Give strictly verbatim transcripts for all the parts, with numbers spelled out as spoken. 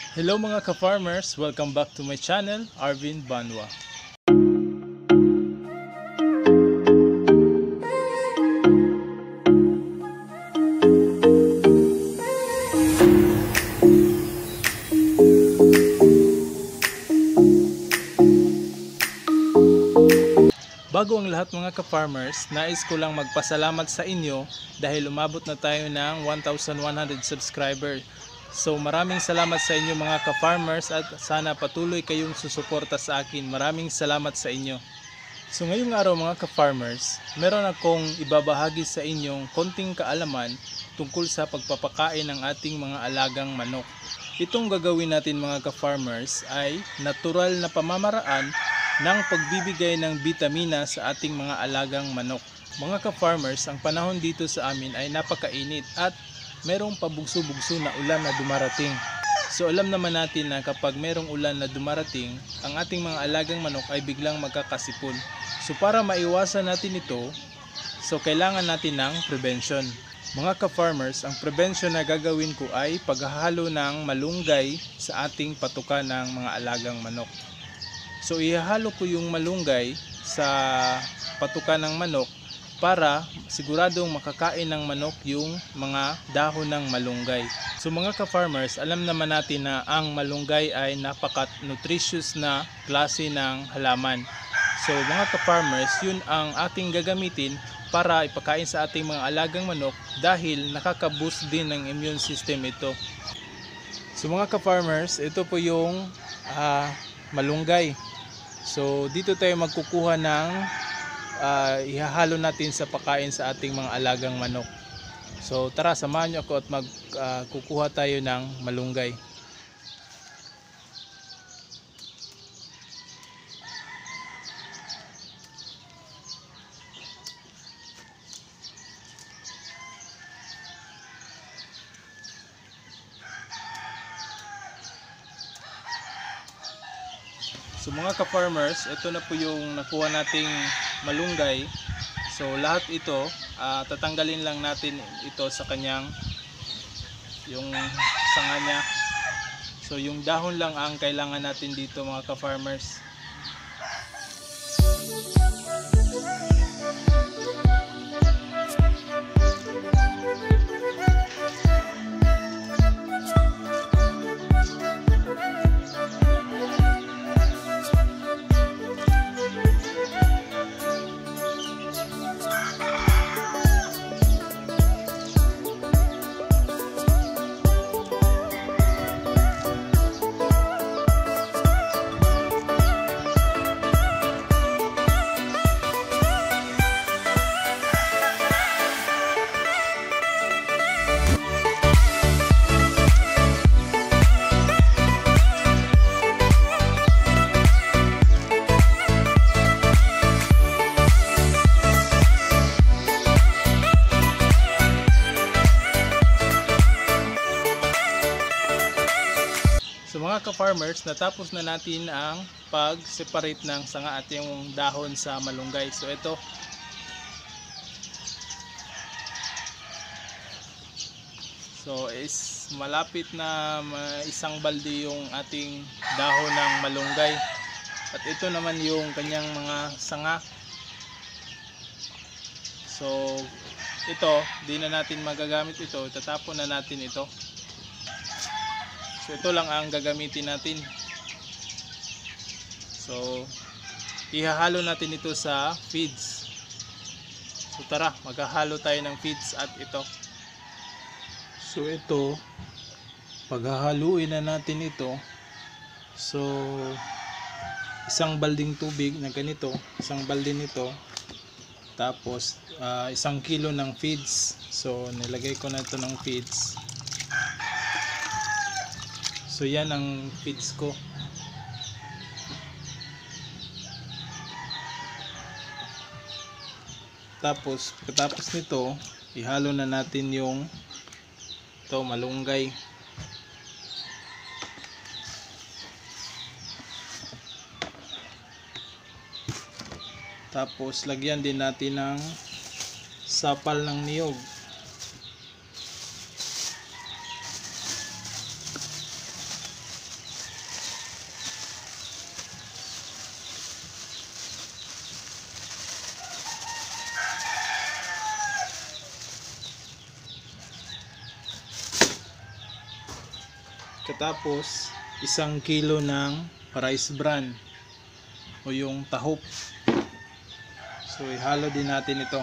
Hello mga ka-farmers! Welcome back to my channel, Arvin Banwa. Bago ang lahat mga ka-farmers, nais ko lang magpasalamat sa inyo dahil umabot na tayo ng one thousand one hundred subscribers. So maraming salamat sa inyo mga ka-farmers at sana patuloy kayong susuporta sa akin. Maraming salamat sa inyo. So ngayong araw mga ka-farmers, meron akong ibabahagi sa inyong konting kaalaman tungkol sa pagpapakain ng ating mga alagang manok. Itong gagawin natin mga ka-farmers ay natural na pamamaraan ng pagbibigay ng bitamina sa ating mga alagang manok. Mga ka-farmers, ang panahon dito sa amin ay napakainit at merong pabugso-bugso na ulan na dumarating. So alam naman natin na kapag merong ulan na dumarating, ang ating mga alagang manok ay biglang magkakasipon. So para maiwasan natin ito, so kailangan natin ng prevention. Mga ka-farmers, ang prevention na gagawin ko ay paghahalo ng malunggay sa ating patuka ng mga alagang manok. So ihahalo ko yung malunggay sa patuka ng manok para siguradong makakain ng manok yung mga dahon ng malunggay. So mga ka-farmers, alam naman natin na ang malunggay ay napaka-nutritious na klase ng halaman. So mga ka-farmers, yun ang ating gagamitin para ipakain sa ating mga alagang manok dahil nakaka-boost din ng immune system ito. So mga ka-farmers, ito po yung uh, malunggay. So dito tayo magkukuha ng uh, ihahalo natin sa pakain sa ating mga alagang manok. So tara, samahan niyo ako at magkukuha uh, tayo ng malunggay. So mga ka-farmers, ito na po yung nakuha nating malunggay. So lahat ito, uh, tatanggalin lang natin ito sa kanyang yung sanga niya. So yung dahon lang ang kailangan natin dito mga ka-farmers. So mga ka-farmers, natapos na natin ang pag-separate ng sanga at yung dahon sa malunggay. So ito, so is malapit na isang balde yung ating dahon ng malunggay. At ito naman yung kanyang mga sanga. So ito, di na natin magagamit ito, itatapon na natin ito. So ito lang ang gagamitin natin. So ihahalo natin ito sa feeds. So tara, maghahalo tayo ng feeds at ito. So ito, paghahaluin na natin ito. So isang balding tubig na ganito, isang balde nito. Tapos uh, isang kilo ng feeds. So nilagay ko na ito ng feeds. So yan ang feeds ko. Tapos pagkatapos nito, ihalo na natin yung ito, malunggay. Tapos lagyan din natin ng sapal ng niyog. Katapos, isang kilo ng rice bran o yung tahop. So ihalo din natin ito.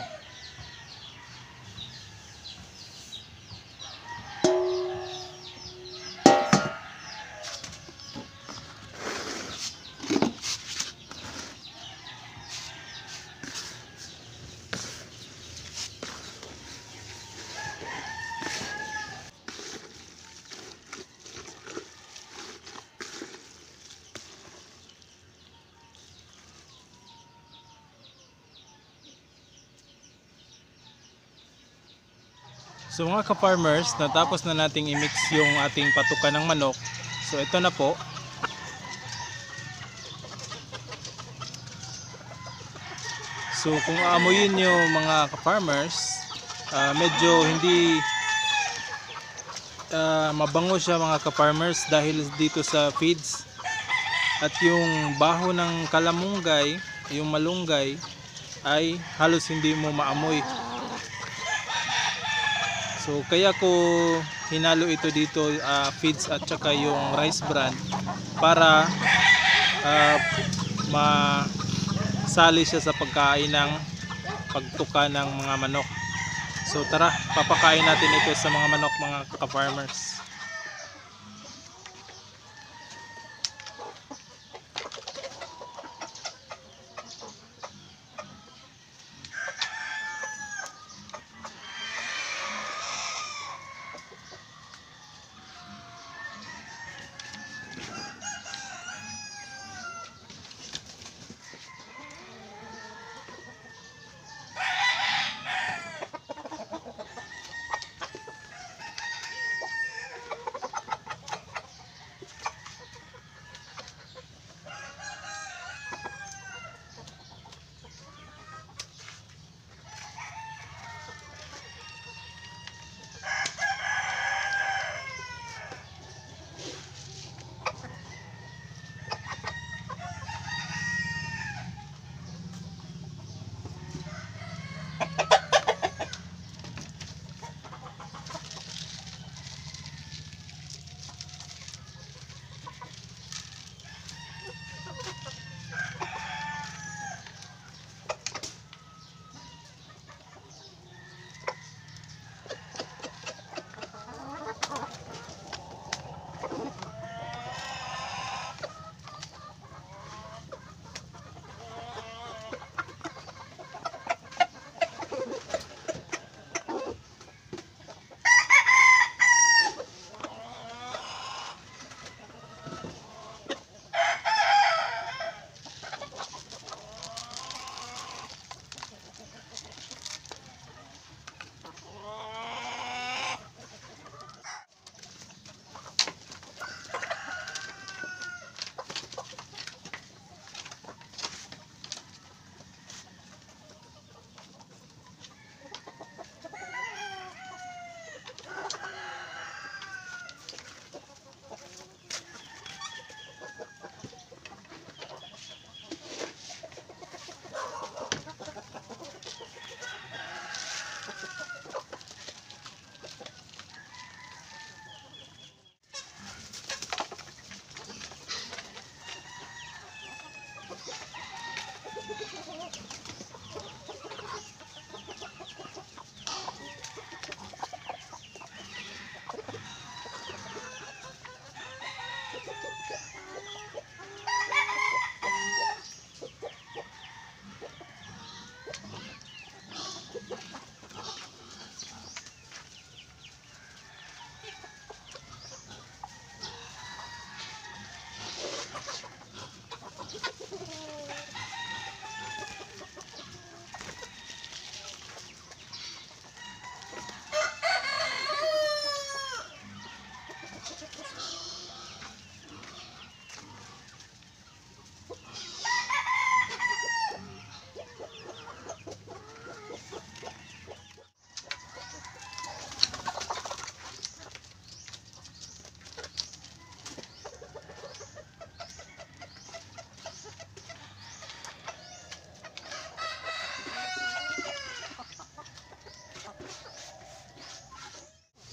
So mga ka-farmers, natapos na nating i-mix yung ating patukan ng manok. So ito na po. So kung aamuyin nyo mga ka-farmers, uh, medyo hindi uh, mabango siya mga ka-farmers dahil dito sa feeds. At yung baho ng kalamunggay, yung malunggay, ay halos hindi mo maamoy. So kaya ko hinalo ito dito, uh, feeds at saka yung rice bran para uh, masali siya sa pagkain ng pagtuka ng mga manok. So tara, papakain natin ito sa mga manok mga ka-farmers.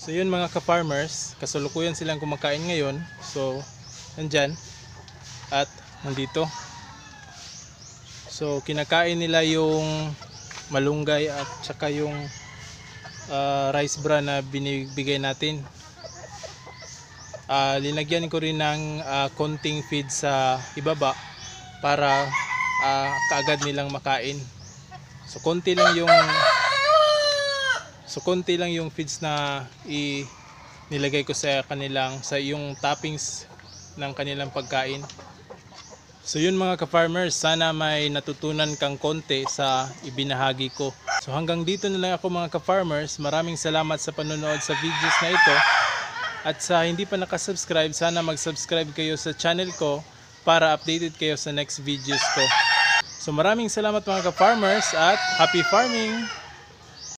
So yun mga ka-farmers, kasalukuyan silang kumakain ngayon. So nandyan at nandito. So kinakain nila yung malunggay at saka yung uh, rice bran na binibigay natin. Uh, linagyan ko rin ng uh, konting feed sa ibaba para uh, kaagad nilang makain. So konti lang yung So konti lang yung feeds na i nilagay ko sa kanilang sa yung toppings ng kanilang pagkain. So yun mga ka-farmers, sana may natutunan kang konti sa ibinahagi ko. So hanggang dito na lang ako mga ka-farmers. Maraming salamat sa panonood sa videos na ito. At sa hindi pa nakasubscribe, sana mag-subscribe kayo sa channel ko para updated kayo sa next videos ko. So maraming salamat mga ka-farmers at happy farming!